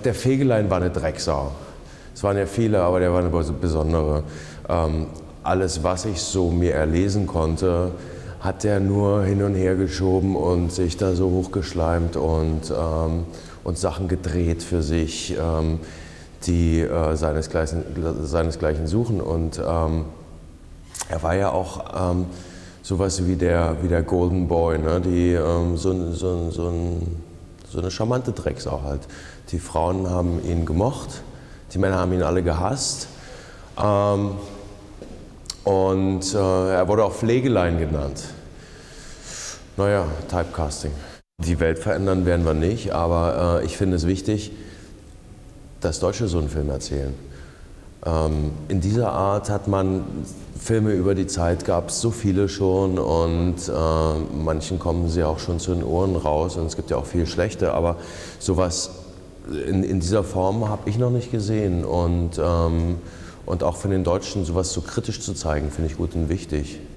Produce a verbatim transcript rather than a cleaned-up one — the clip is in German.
der Fegelein war eine Drecksau. Es waren ja viele, aber der war eine besondere. Ähm, alles, was ich so mir erlesen konnte, hat der nur hin und her geschoben und sich da so hochgeschleimt und, ähm, und Sachen gedreht für sich, ähm, die äh, seinesgleichen, seinesgleichen suchen. Und ähm, er war ja auch ähm, sowas wie der, wie der Golden Boy, ne? Die, ähm, so, so, so, ein, so eine charmante Drecksau halt. Die Frauen haben ihn gemocht, die Männer haben ihn alle gehasst. Ähm, und äh, er wurde auch Pflegelein genannt. Naja, Typecasting. Die Welt verändern werden wir nicht, aber äh, ich finde es wichtig, dass Deutsche so einen Film erzählen. Ähm, in dieser Art hat man Filme über die Zeit, gab es so viele schon und äh, manchen kommen sie auch schon zu den Ohren raus und es gibt ja auch viel schlechte, aber sowas in, in dieser Form habe ich noch nicht gesehen und, ähm, und auch von den Deutschen sowas so kritisch zu zeigen, finde ich gut und wichtig.